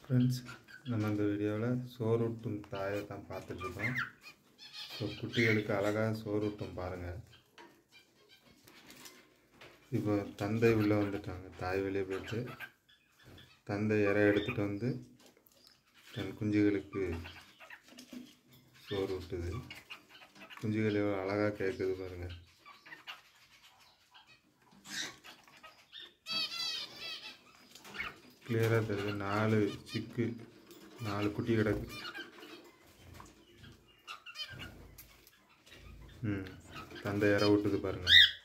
Friends, நம்ம இந்த வீடியோவில் சோறூட்டும் தாயை தான் பார்த்துட்ருக்கோம். ஸோ குட்டிகளுக்கு அழகாக சோறூட்டும் பாருங்கள். இப்போ தந்தை உள்ளே வந்துட்டாங்க. தாய் வெளியே போயிட்டு தந்தை இறை எடுத்துகிட்டு வந்து தன் குஞ்சுகளுக்கு சோறு ஊட்டுது. குஞ்சுகள் எவ்வளோ அழகாக கேட்குது பாருங்கள். கிளியராக தெரியுது. 4 குட்டி கிடக்கு. தந்தை இறை விட்டுது பாருங்கள்.